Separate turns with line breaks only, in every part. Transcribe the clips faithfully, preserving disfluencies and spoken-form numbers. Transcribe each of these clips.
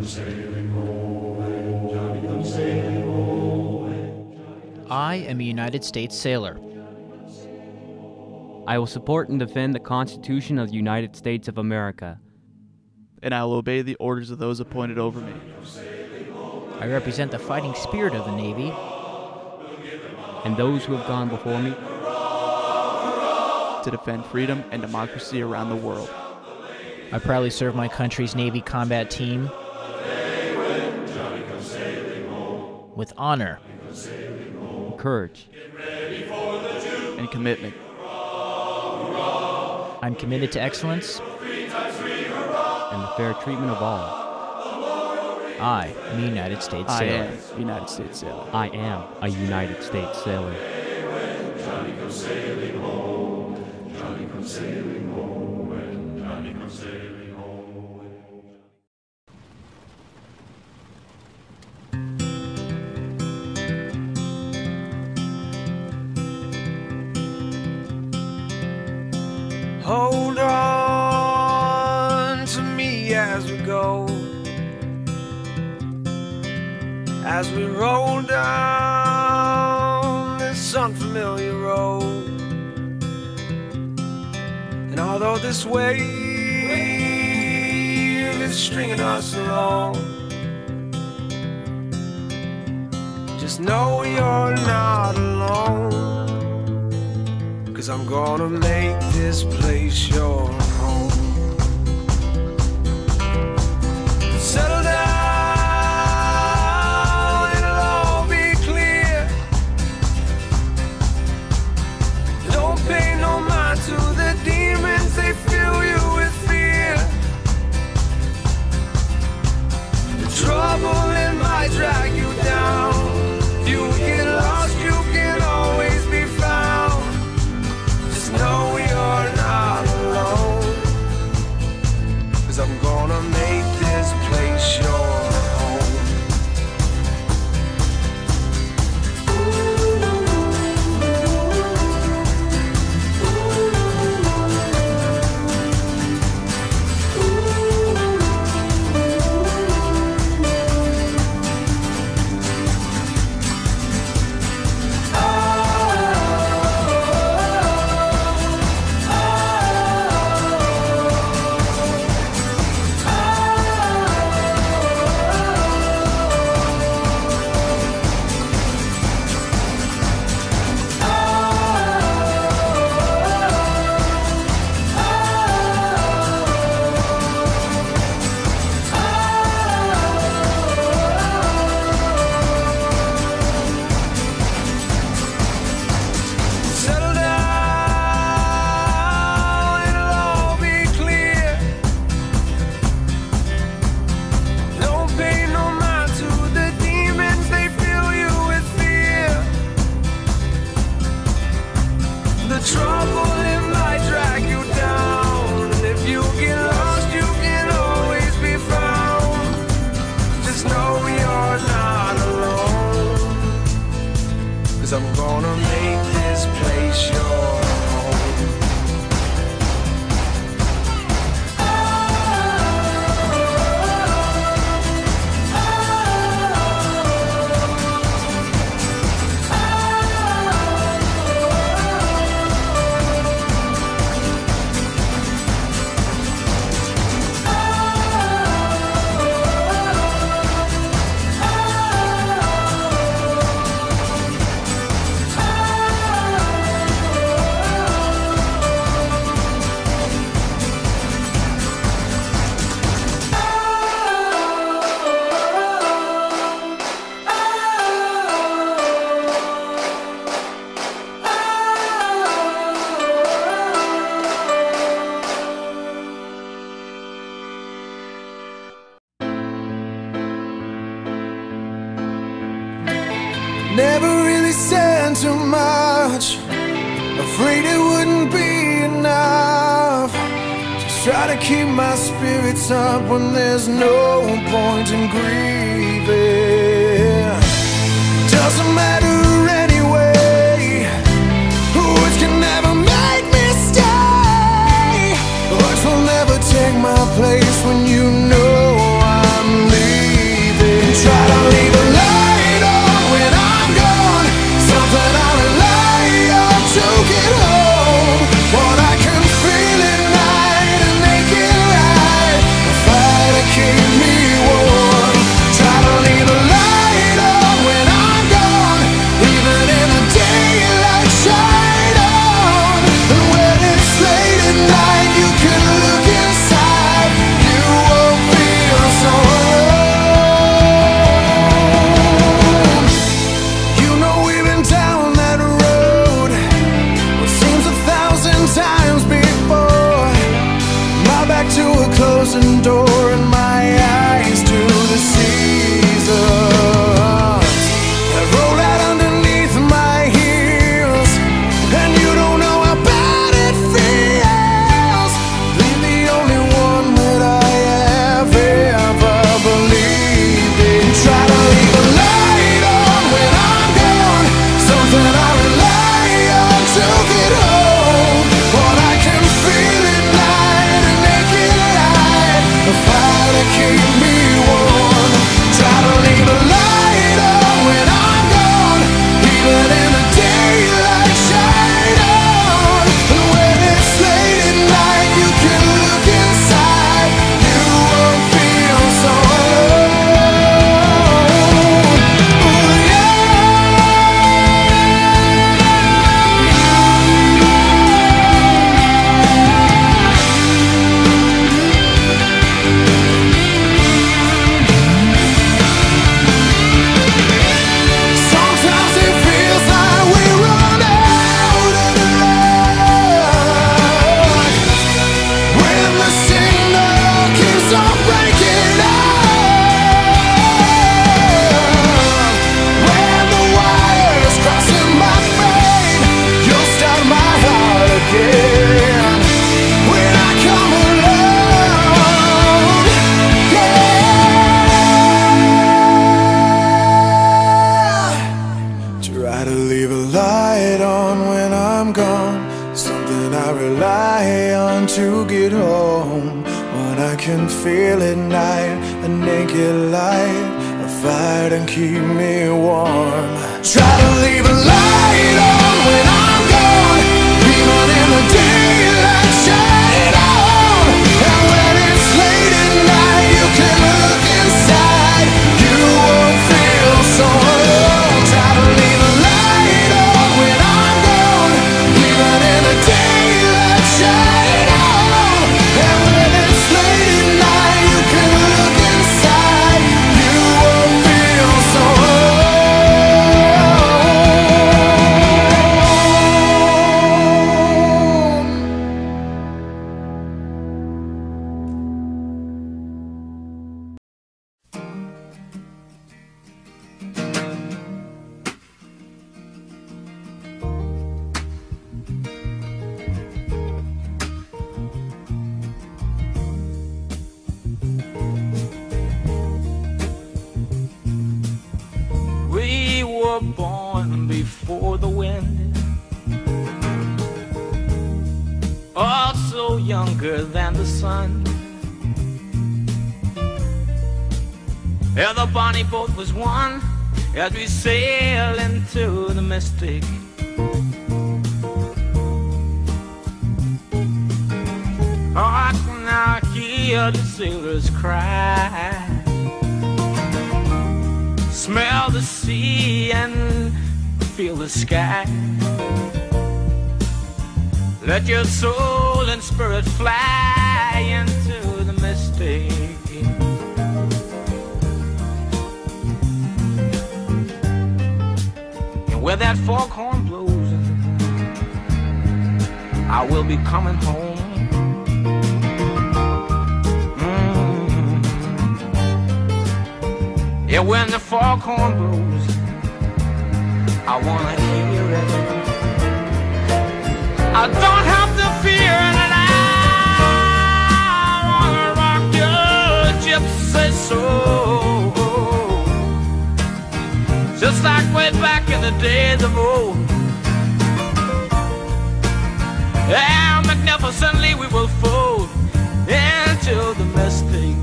I am a United States sailor.
I will support and defend the Constitution of the United States of America.
And I will obey the orders of those appointed over me.
I represent the fighting spirit of the Navy
And those who have gone before me
to defend freedom and democracy around the world.
I proudly serve my country's Navy combat team with honor,
courage,
and commitment.
I'm committed to excellence
and the fair treatment of all.
I am a United States
I
sailor.
am a United States sailor.
I am a United States sailor.
Johnny comes sailing home, Johnny comes sailing home, and Johnny comes sailing home.
Hold on to me as we go, as we roll down this unfamiliar road. And although this wave is stringing us along, just know you're not alone, 'cause I'm gonna make this place your home. Settle down, it'll all be clear. Don't pay no mind to the demons, they fill you with fear. The trouble, it might drag you down. If you get lost, you can always be found. Just know you're not alone, 'cause I'm gonna make this place your home. I'm gonna make this place your home. Never really said too much, afraid it wouldn't be enough. Just try to keep my spirits up when there's no point in grieving. Doesn't matter anyway, words can never make me stay. Words will never take my place when you know I'm leaving. to keep me warm. Try to leave a light on when I'm gone, even in the daylight shine on. And when it's late at night, you can look inside, you won't feel so alone. Ooh, sometimes it feels like we run out of luck when the signal keeps on breaking up. When the wires crossing my brain, you'll start my heart again. When I come alone, yeah. Try to leave a light on when I'm gone, something I rely on to get home. When I can feel at night, a naked light, a fire to keep me warm. Try to leave a light on when I'm gone, even in the daylight shine on. And when it's late at night, you can look inside, you won't feel so alone. Try to leave a light on when I'm gone, even in the daylight shine on. And when it's late at night, you can look inside, you won't feel so alone.
We were born before the wind, also younger than the sun. Yeah, the bonnie boat was one as we sail into the mystic. Oh, I can now hear the sailors cry, smell the sea and feel the sky. Let your soul and spirit fly into the mystic. And where that foghorn blows, I will be coming home. Yeah, when the foghorn blows, I wanna hear it. I don't have to fear it, and I wanna rock your gypsy soul, just like way back in the days of old. Yeah, magnificently we will fold into the mystic.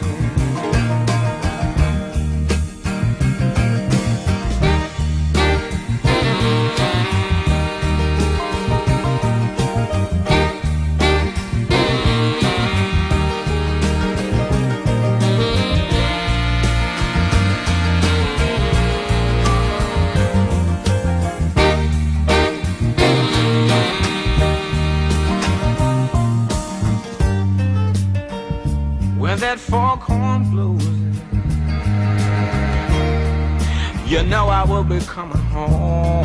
When that foghorn blows, you know I will be coming home.